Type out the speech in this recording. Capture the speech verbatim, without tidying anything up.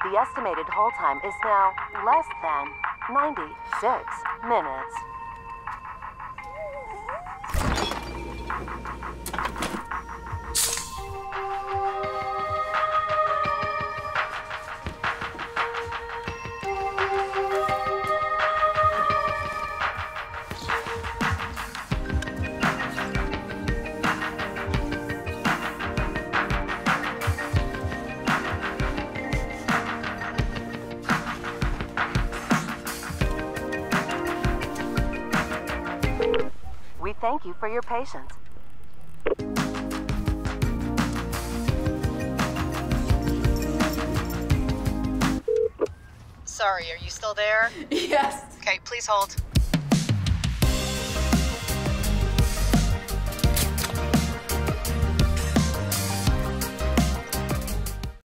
The estimated hold time is now less than ninety-six minutes. We thank you for your patience. Sorry, are you still there? Yes. Okay, please hold.